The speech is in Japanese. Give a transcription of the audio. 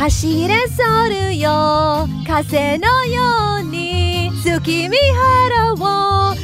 走れ去るよ風のように月見原を